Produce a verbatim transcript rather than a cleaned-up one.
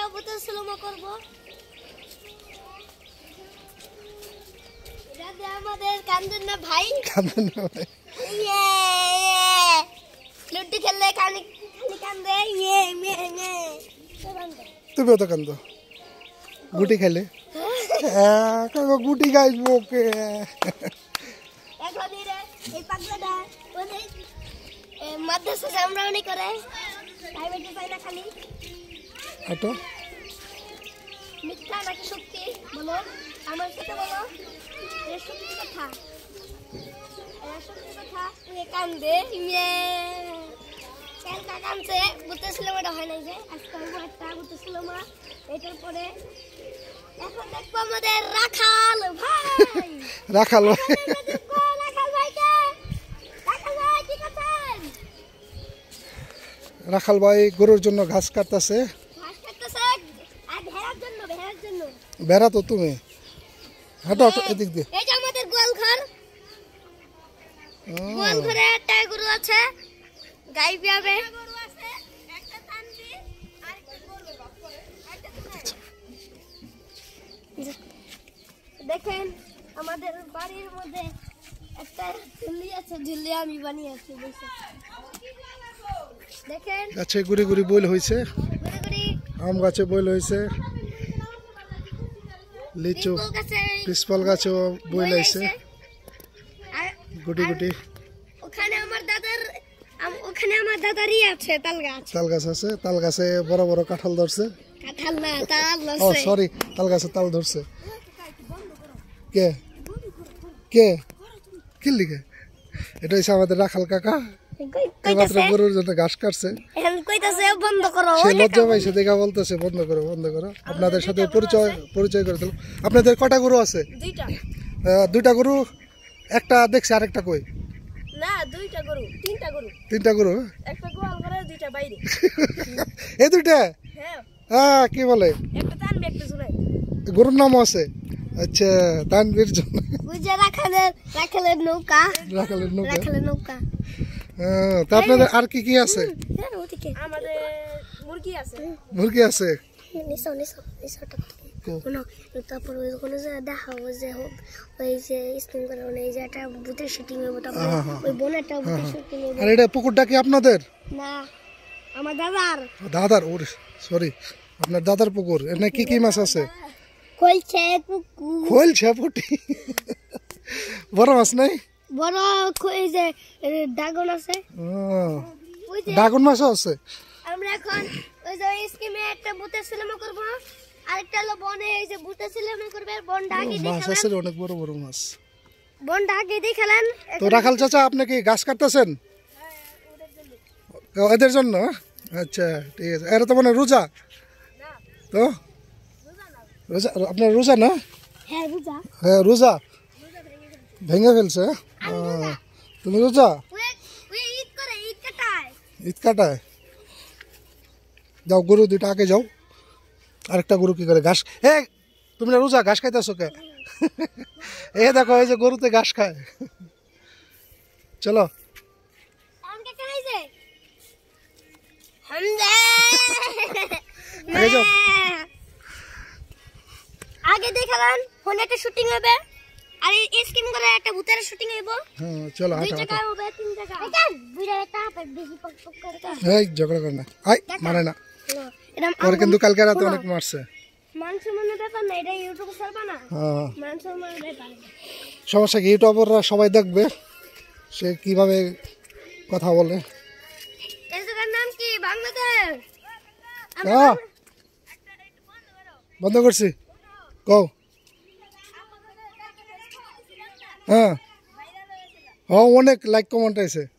ভূতের সিনেমা করব। এটা দিয়ে আমাদের কান্দন না ভাই, কান্দন না ভাই। ইয়ে লুড্ডু খেললে খালি খালি কান্দে, ইয়ে মে মে তুমিও তো কান্দো গুটি খেলে। কাকা গুটি খাইবো কে? এখন রে এই পাগলাটা ওনে মাদ্রাসা জামরানি করে, প্রাইভেটে পাই না খালি। আটো মিথ্যা নাকি সত্যি বলো, আমার সাথে বলো। এটা সত্যি কথা, এটা সত্যি কথা। এ কান্দে ইয়ে কালকা কান্দে, ভূতের সিনেমাটা হয় নাই যে আজকে হইবো একটা ভূতের সিনেমা। এটার পরে এখন দেখবো আমাদের রাখাল ভাই। রাখাল ভাই, রাখাল ভাইকে, রাখাল ভাই কি করছেন? রাখাল ভাই গরুর জন্য ঘাস কাটতেছে। ঘাস কাটতেছে আর ভেড়ার জন্য, ভেড়ার জন্য। বেড়া তো তুমি হাঁটো হাঁটো এদিক দিয়ে। এই যে আমাদের গোয়াল ঘর, গোয়াল ঘরে একটা গরু আছে, গাই বিয়াবে। দেখেন আমাদের বাড়ির মধ্যে একটা ঝুলি আছে, ঝুলি আমি বানিয়েছি। দেখেন গাছে গুড়ি গুড়ি বইল হয়েছে, গুড়ি গুড়ি আম গাছে বইল হয়েছে, লিচু পিপল গাছে পিসপল গাছেও বইল হয়েছে আর গুটি গুটি। ওখানে আমার দাদার আম- ওখানে আমার দাদারই আছে তাল গাছ। তাল গাছ আছে, তাল গাছে বড় বড় কাঁঠাল ধরছে। কাঁঠাল না, তাল ও আছে। সরি, তাল গাছে তাল ধরছে। কে কে কি লিখে? এটা হচ্ছে আমাদের রাখাল কাকা, মাত্র গরুর জন্য ঘাস কাটছে। এখন কইতাছে বন্ধ করো। সে লজ্জা পাইছে দেখা বলতেছে বন্ধ করো বন্ধ করো। আপনাদের সাথে পরিচয় পরিচয় করে দিলাম। আপনাদের কটা গরু আছে? দুইটা। আহ, দুইটা গরু, একটা দেখছি আরেকটা কই? না দুইটা গরু, তিনটা গরু, তিনটা গরু, একটা গোয়াল ঘরে, দুইটা বাইরে। এই দুইটা? হ্যাঁ, হ্যাঁ কি বলে? একটা টানবে একটা ঝুলাই। গরুর নামও আছে? আচ্ছা, তানবীর জন্য ওই যে রাখালের রাখালের নৌকা, রাখালের নৌকা। রাখালের নৌকা। হ্যাঁ, তা আপনাদের আর কি কি আছে? হ্যাঁ ওদিকে আমাদের মুরগি আছে। মুরগি আছে? নিছো নিছো নিছোটা কোনো। তারপর ওই ওখানে যে দেখাবো যে হোক ওই যে স্কিম করে ওই যে একটা ভূতের শুটিং হইব, তারপর ওই বোনেরটা ভূতের শুটিং হইব। আর এটা পুকুরটা কি আপনাদের? না আমার দাদার। দাদার? ওর সরি, আপনার দাদার পুকুর। এখানে কি কি মাছ আছে? কইছে কুকু, খোল ছেপুটি, বড় মাছ নাই? বড় কই যে ড্রাগন আছে। ওই যে ড্রাগন মাছও আছে? আমরা এখন ওই যে স্কিমে একটা ভূতের সিনেমা করব, আরেকটা হলো বনে এই যে ভূতের সিনেমা করবে। বনটা আগে মাছ আছে দেখালেন, অনেক বড় বড় মাছ। বনটা আগে দেখালেন। তো রাখাল চাচা আপনি কি গাছ কাটতেছেন? ও, এদের জন্য? আচ্ছা ঠিক আছে। এরা তো মানে রোজা তো? রোজা? আপনার রোজা না? হ্যাঁ রোজা। হ্যাঁ রোজা ভেঙে ফেলছে। আহ, তুমি রোজা? ওই ওই ঈদ করে, ঈদ কাটায়। ঈদ কাটায়? যাও গরু দুইটা আগে যাও। আরেকটা গরু কি করে ঘাস? এ তুমি না রোজা, ঘাস খাইতেছো কে? এ দেখো এই যে গরুতে ঘাস খায়। চলো আমাকে খাইছে হামদা। আগে যাও। আগে দেখালেন ফোনে একটা শুটিং হবে, আর এই স্কিম করে একটা ভূতের শুটিং হইব। হ্যাঁ চলো দুই হাঁটো টাকা হাঁটো। হবে, তিন টাকা। এটা বুড়া এটা বেশি পক পক করে। এই ঝগড়া করে না, আই মানে না। এটা পরে কিন্তু কালকে রাতে অনেক মারছে। মানুষ মনে ব্যাপার না, এটা ইউটিউবে ছাড়বা না। হ্যাঁ মানুষ মনে ব্যাপার। সমস্যা কি, ইউটিউবাররা সবাই দেখবে সে কিভাবে কথা বলে। এই জায়গার নাম কি? বাংলাদেশ। হ্যাঁ বন্ধ করছি, কও। হ্যাঁ হ্যাঁ অনেক লাইক কমেন্ট আছে।